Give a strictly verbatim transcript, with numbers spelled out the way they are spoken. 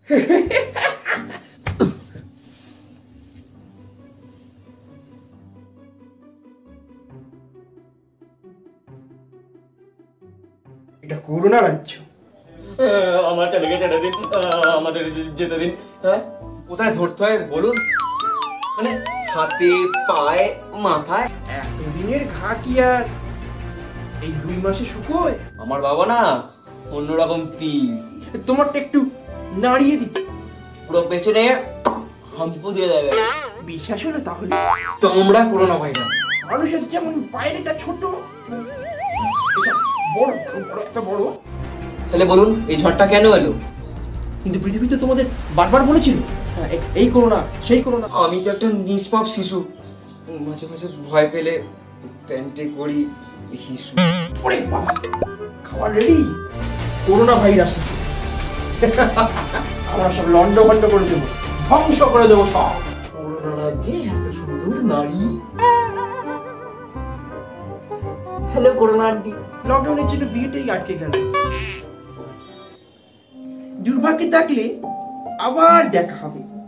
এটা করোনা রাজ্য। আমার ছেলেকে ছেড়ে দিন, আমাদের যেতে দিন। হ্যাঁ, কোথায় ধরতে হয় বলুন? মানে হাতে, পায়ে, মাথায়। এতদিনের ঘা কি আর এই দুই মাসে শুকোয়? আমার বাবা না অন্যরকম পিস। তোমারটা একটু নাড়িয়ে দিতে, পুরো পেছনে হাম্পু দিয়ে দেবে। বিশ্বাস হলো তাহলে? তোমরা করোনা ভাইরাস। মানুষের যেমন বাইরেটা ছোট, বড় বড় একটা বড়। তাহলে বলুন এই ঝড়টা কেন এলো? কিন্তু পৃথিবীতে তোমাদের বারবার বলেছিল এই করোনা সেই করোনা। আমি তো একটা নিষ্পাপ শিশু, মাঝে মাঝে ভয় পেলে প্যান্টে করি শিশু। ওরে বাবা, খাবার রেডি? করোনা ভাইরাস আমরা সব লন্ড ভন্ড করে দেবো, ধ্বংস করে দেবো সব। করোনা রাজ্যে এত সুন্দর নারী। Hello corona aunty. লকডাউনের জন্য বিয়েটাই আটকে গেল। দুর্ভাগ্যে থাকলে আবার দেখা হবে।